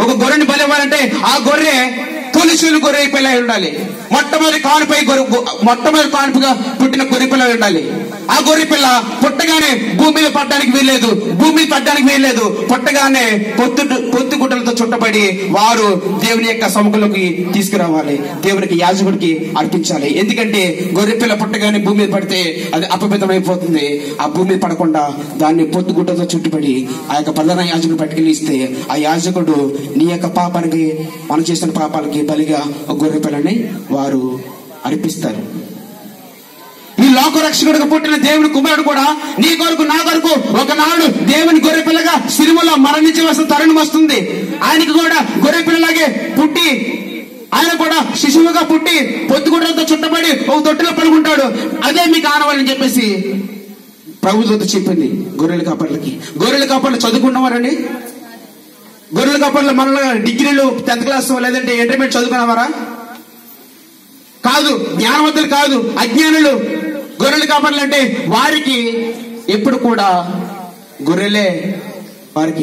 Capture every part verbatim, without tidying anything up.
ఒక గొర్రెని బలి ఇవ్వాలంటే ఆ గొర్రె తొలిచూలు గొర్రె పిల్ల ఉండాలి. మొట్టమొదటి కానుపై గొర్రె మొట్టమొదటి కానుపుగా పుట్టిన గొర్రె పిల్ల ఉండాలి. ఆ గొర్రె పిల్ల పుట్టగానే భూమి మీద పడడానికి వీల్లేదు, భూమి మీద పడడానికి వీల్లేదు. పుట్టగానే పొత్తు పొత్తు గుడ్డలతో చుట్టబడి వారు దేవుని యొక్క సముఖంలోకి తీసుకురావాలి, దేవునికి యాజకుడికి అర్పించాలి. ఎందుకంటే గొర్రె పిల్ల పుట్టగానే భూమి మీద పడితే అది అపవిత్రమైపోతుంది. ఆ భూమి మీద పడకుండా దాన్ని పొత్తు గుడ్డలతో చుట్టుబడి ఆ యొక్క ప్రధాన యాజకుడు పట్టుకెళ్ళి ఇస్తే ఆ యాజకుడు నీ యొక్క పాపానికి, మనం చేసిన పాపాలకి బలిగా గొర్రె పిల్లని వారు అర్పిస్తారు. ఈ లోక రక్షకుడిగా పుట్టిన దేవుని కుమారుడు కూడా నీ కొరకు నా కొరకు ఒకనాడు దేవుని గొర్రె పిల్లగా సిలువలో మరణించవలసిన తరుణం వస్తుంది. ఆయనకి కూడా గొర్రె పిల్లలాగే పుట్టి ఆయన కూడా శిశువుగా పుట్టి పొత్తుగుడ్డలతో చుట్టబడి ఒక తొట్టిలో పడుకుంటాడు. అదే మీకు ఆనవాలని చెప్పేసి ప్రభుత్వం చెప్పింది గొర్రెల కాపర్లకి. గొర్రెల కాపర్లు చదువుకున్నవారండి? గొర్రెల కాపర్లు మనలో డిగ్రీలు టెన్త్ క్లాస్ లేదంటే ఇంటర్మీడియట్ చదువుకున్నవారా? కాదు, జ్ఞానవంతులు కాదు, అజ్ఞానులు గొర్రెలు కాపర్లు. అంటే వారికి ఎప్పుడు కూడా గొర్రెలే వారికి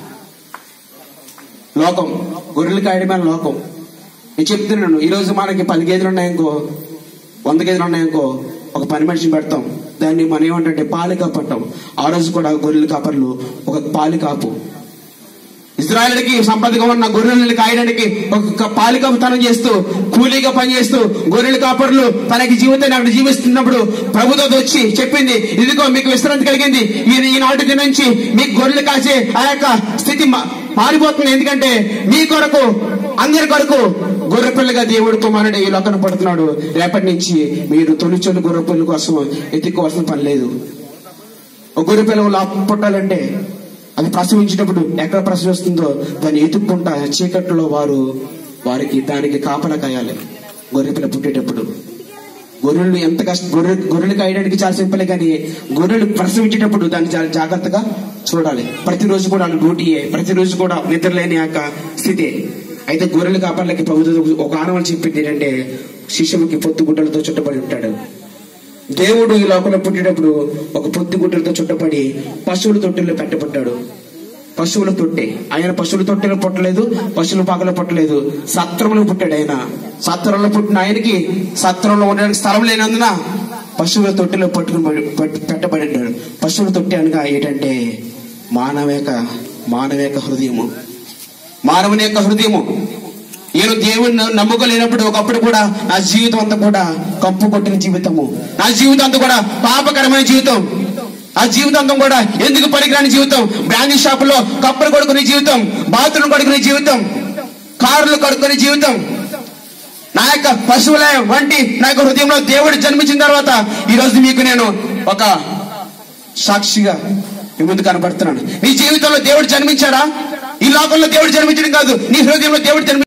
లోకం, గొర్రెలు కాయడమే లోకం. నేను చెప్తున్నాను, ఈ రోజు మనకి పది గేదెలు ఉన్నాయనుకో, వంద గేదెలు ఉన్నాయనుకో, ఒక పని మనిషిని పెడతాం, దాన్ని మనం ఏమంటే పాలి కాపట్టాం. ఆ రోజు కూడా గొర్రెలు కాపర్లు ఒక పాలి కాపు. ఇశ్రాయేలుకి సంపదగా ఉన్న గొర్రెలను కాయడానికి ఒక పాలికాపుతనం చేస్తూ కూలీగా పనిచేస్తూ గొర్రెల కాపర్లు తనకి జీవితాన్ని అక్కడ జీవిస్తున్నప్పుడు ప్రభుత్వం వచ్చి చెప్పింది, ఇదిగో మీకు విశ్రాంతి కలిగింది, ఈనాటి నుంచి మీకు గొర్రెలు కాసే ఆ యొక్క స్థితి మారిపోతుంది. ఎందుకంటే మీ కొరకు, అందరి కొరకు గొర్రె పిల్లగా దేవుడు కుమారుడు ఈ లోకన పడుతున్నాడు. రేపటి నుంచి మీరు తొలిచొలి గొర్రె పిల్లల కోసం ఎత్తుకోవాల్సిన పని లేదు. ఒక గొర్రె పిల్ల పుట్టాలంటే అది ప్రసవించినప్పుడు ఎక్కడ ప్రసవిస్తుందో దాన్ని ఎత్తుక్కుంటా చీకట్లో వారు వారికి దానికి కాపలా కాయాలి. గొర్రె పిల్ల పుట్టేటప్పుడు గొర్రెలు ఎంత కష్ట గొర్రె గొర్రెలు కాయడానికి చాలా సింపుల్, కానీ గొర్రెలు ప్రసవించేటప్పుడు దాన్ని చాలా జాగ్రత్తగా చూడాలి. ప్రతిరోజు కూడా డ్యూటీయే, ప్రతిరోజు కూడా నిద్రలేని యొక్క స్థితి. అయితే గొర్రెల కాపర్లకి ప్రభుత్వం ఒక ఆనవాలు చెప్పింది ఏంటంటే, శిశువుకి పొత్తు గుడ్డలతో చుట్టబడి ఉంటాడు. దేవుడు ఈ లోకంలో పుట్టేటప్పుడు ఒక పొత్తు గుడ్డలతో చుట్టబడి పశువుల తొట్టిలో పెట్టబడ్డాడు. పశువుల తొట్టి, ఆయన పశువుల తొట్టిలో పుట్టలేదు, పశువుల పాకలో పుట్టలేదు, సత్రంలో పుట్టాడు. ఆయన సత్రంలో పుట్టిన ఆయనకి సత్రంలో ఉండడానికి స్థలం లేనందున పశువుల తొట్టిలో పట్టుకుని పెట్టబడి ఉంటాడు. పశువుల తొట్టి అనగా ఏంటంటే మానవేక మానవేక హృదయము, మానవుని యొక్క హృదయము. నేను దేవుని నమ్ముకోలేనప్పుడు ఒకప్పుడు కూడా నా జీవితం అంతా కూడా కంపు కొట్టిన జీవితము, నా జీవితం అంతా కూడా పాపకరమైన జీవితం, ఆ జీవితాంతం కూడా ఎందుకు పనికిరాని జీవితం, బ్రాండీ షాపులో కప్పులు కొడుకునే జీవితం, బాత్రూమ్ కొడుకునే జీవితం, కార్లు కొడుకునే జీవితం. నా యొక్క పశువుల వంటి నా యొక్క హృదయంలో దేవుడు జన్మించిన తర్వాత ఈ రోజు మీకు నేను ఒక సాక్షిగా మీ ముందు కనబడుతున్నాను. నీ జీవితంలో దేవుడు జన్మించాడా? ఈ లోకంలో దేవుడు జన్మించడం కాదు, నీ హృదయంలో దేవుడు జన్మి